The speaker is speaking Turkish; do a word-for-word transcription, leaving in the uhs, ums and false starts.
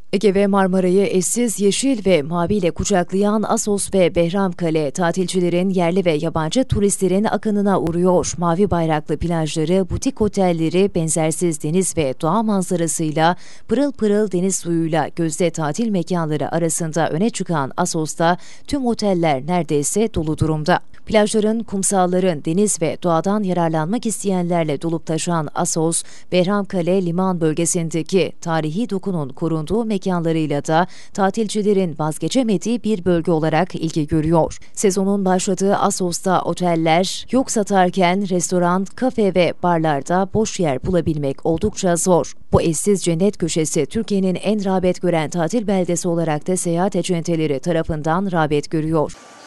Ege ve Marmara'yı eşsiz yeşil ve maviyle kucaklayan Assos ve Behramkale, tatilcilerin, yerli ve yabancı turistlerin akınına uğruyor. Mavi bayraklı plajları, butik otelleri, benzersiz deniz ve doğa manzarasıyla, pırıl pırıl deniz suyuyla gözde tatil mekanları arasında öne çıkan Assos'ta tüm oteller neredeyse dolu durumda. Plajların, kumsalların, deniz ve doğadan yararlanmak isteyenlerle dolup taşan Assos, Behramkale liman bölgesindeki tarihi dokunun korunduğu mekanlarıyla da tatilcilerin vazgeçemediği bir bölge olarak ilgi görüyor. Sezonun başladığı Assos'ta oteller yok satarken restoran, kafe ve barlarda boş yer bulabilmek oldukça zor. Bu eşsiz cennet köşesi Türkiye'nin en rağbet gören tatil beldesi olarak da seyahat acenteleri tarafından rağbet görüyor.